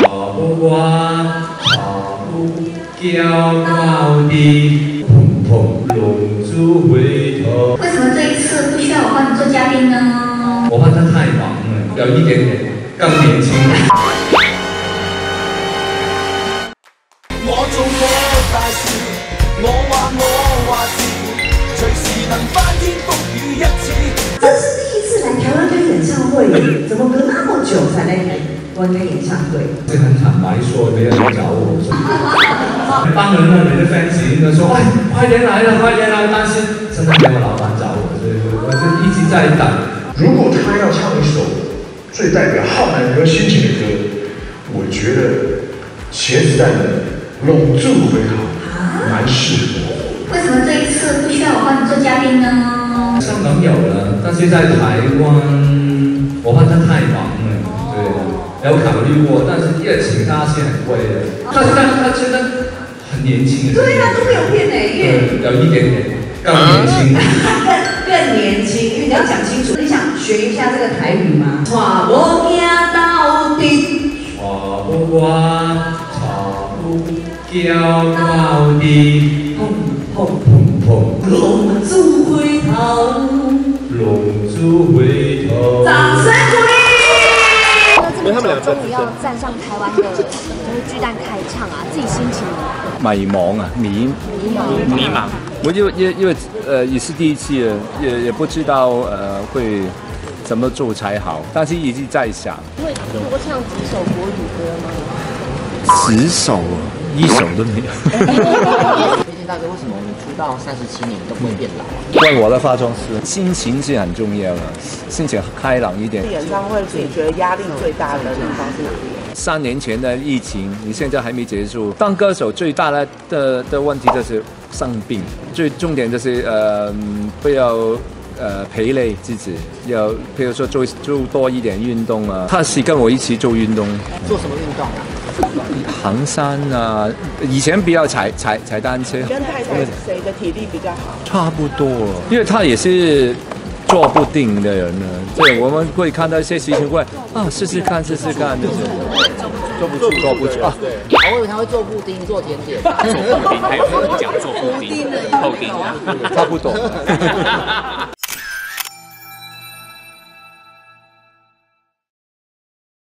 不挂，茶不叫到底，碰碰龙珠回头。 为什么这一次不需要我帮你做嘉宾呢？ 我怕他太忙了，有一点点更年轻。 我做我大事，我話事，隨時能翻天覆雨一次。 这是第一次来台湾开演唱会，怎么隔那么久才来台湾开演唱会？ 是很坦白说，没有人找我。帮人呢，你的 fans 应该说，哎，快点来了，快点来！但是真的没有老板找我，所以我就一直在等。 如果他要唱一首最代表浩南哥心情的歌，我觉得茄子蛋的《拢住回好》蛮适合。 为什么这一次不需要我帮你做嘉宾呢？ 香港有了，但是在台湾，我怕他太忙了，对，有考虑过，但是也请他是很贵的。但是他真的很年轻。 对啊，都没有骗因为有一点点更年轻。 更年轻，因为你要讲清楚。你想学一下这个台语吗？跨无行到底， 跨不挂，茶不叫到底， 碰碰碰碰， 龙珠回头， 龙珠回头。 掌声鼓励。 那这么久终于要站上台湾的就是巨蛋开唱啊，自己心情迷茫啊，迷茫。我就因为也是第一次，也不知道会怎么做才好，但是一直在想。 会多唱几首国语歌吗 10首，1首都没有。 推荐大哥，为什么你出道37年都不会变老？ 问我的化妆师，心情是很重要的，心情开朗一点。 演唱会自己觉得压力最大的地方是哪里 ？3年前的疫情，你现在还没结束。当歌手最大的问题就是生病，最重点就是不要疲累自己，要譬如说做多一点运动啊。他是跟我一起做运动。 做什么运动啊？ 行山啊，以前比较踩单车。 跟太太谁的体力比较好？ 差不多，因为他也是做不定的人呢。对，我们会看到一些事情会试试看，就是做不出啊。 我以为他会做布丁、做甜点。 还有讲做布丁、厚丁啊，差不多。